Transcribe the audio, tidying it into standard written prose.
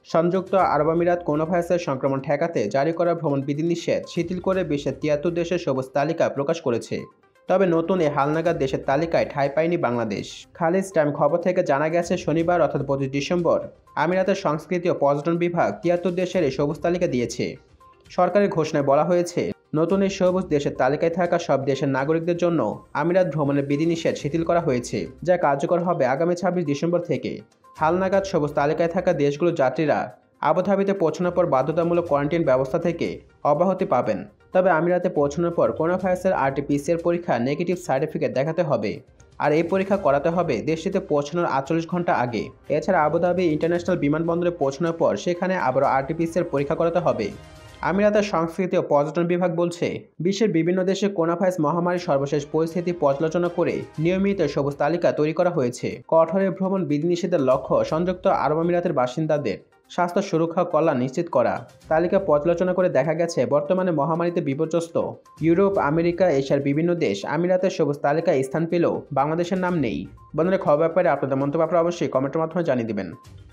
সংযুক্ত আরব আমিরাত করোনাভাইরাসের সংক্রমণ ঠেকাতে জারি করা ভ্রমণ বিধিনিষেধ শিথিল করে বিশ্বের ৭৩ দেশের সবুজ তালিকা প্রকাশ করেছে। তবে নতুন এই হালনাগাদ দেশের তালিকায় ঠাঁই পায়নি বাংলাদেশ। খালিজ টাইম খবর থেকে জানা গেছে, শনিবার অর্থাৎ ২৫ ডিসেম্বর আমিরাতের সংস্কৃতি ও পর্যটন বিভাগ ৭৩ দেশের এই সবুজ তালিকা দিয়েছে। সরকারের ঘোষণায় বলা হয়েছে, নতুন এই সবুজ দেশের তালিকায় থাকা সব দেশের নাগরিকদের জন্য আমিরাত ভ্রমণের বিধিনিষেধ শিথিল করা হয়েছে, যা কার্যকর হবে আগামী ২৬ ডিসেম্বর থেকে। হালনাগাদ সবুজ তালিকায় থাকা দেশগুলোর যাত্রীরা আবুধাবিতে পৌঁছানোর পর বাধ্যতামূলক কোয়ারেন্টাইন ব্যবস্থা থেকে অব্যাহতি পাবেন। তবে আমিরাতে পৌঁছানোর পর করোনাভাইরাসের RT-PCR পরীক্ষা নেগেটিভ সার্টিফিকেট দেখাতে হবে, আর এই পরীক্ষা করাতে হবে দেশটিতে পৌঁছানোর ৪৮ ঘন্টা আগে। এছাড়া আবুধাবি ইন্টারন্যাশনাল বিমানবন্দরে পৌঁছানোর পর সেখানে আবারও RT-PCR পরীক্ষা করাতে হবে। আমিরাতের সংস্কৃতি ও পর্যটন বিভাগ বলছে, বিশ্বের বিভিন্ন দেশে করোনাভাইরাস মহামারীর সর্বশেষ পরিস্থিতি পর্যালোচনা করে নিয়মিত সবুজ তালিকা তৈরি করা হয়েছে। কঠোর ভ্রমণ বিধিনিষেধের লক্ষ্য সংযুক্ত আরব আমিরাতের বাসিন্দাদের স্বাস্থ্য সুরক্ষা ও কল্যাণ নিশ্চিত করা। তালিকা পর্যালোচনা করে দেখা গেছে, বর্তমানে মহামারীতে বিপর্যস্ত ইউরোপ, আমেরিকা, এশিয়ার বিভিন্ন দেশ আমিরাতের সবুজ তালিকায় স্থান পেলেও বাংলাদেশের নাম নেই। বন্ধুরা, খবর ব্যাপারে আপনাদের মন্তব্য অবশ্যই কমেন্টের মাধ্যমে জানিয়ে দিবেন।